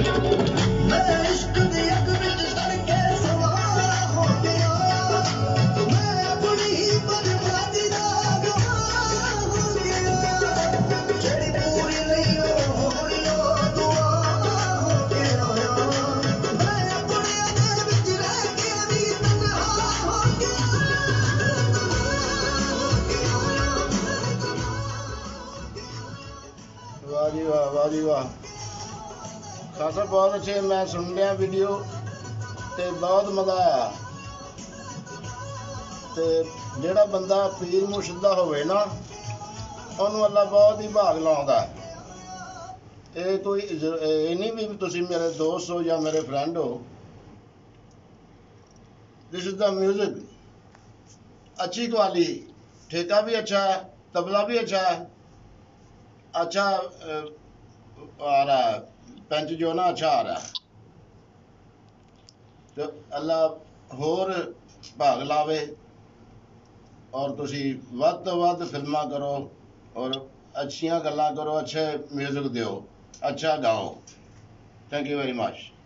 वाह जी वाह, वाह जी वाह। खासा बहुत अच्छे मैं सुन लिया वीडियो ते बहुत मज़ा आया। ते ਜਿਹੜਾ ਬੰਦਾ ਪੀਰ ਮੁਰਸ਼ਿਦਾ ਹੋਵੇ ਨਾ ਉਹਨੂੰ ਅੱਲਾ ਬਹੁਤ ਹੀ ਭਾਗ ਲਾਉਂਦਾ। ਇਹ ਕੋਈ ਇਹ ਨਹੀਂ ਵੀ ਤੁਸੀਂ ਮੇਰੇ ਦੋਸਤ ਹੋ ਜਾਂ ਮੇਰੇ ਫਰੈਂਡ ਹੋ। दिस इज द म्यूजिक, अच्छी क्वालिटी, ठेका भी अच्छा है, तबला भी अच्छा है, अच्छा आ रहा है, पंच जो ना अच्छा आ रहा है। तो अल्लाह होर भाग लावे और तुसी वध तो वध फिल्मां करो और अच्छियां गल्लां करो, अच्छे म्यूजिक दिओ, अच्छा गाओ। Thank you very much.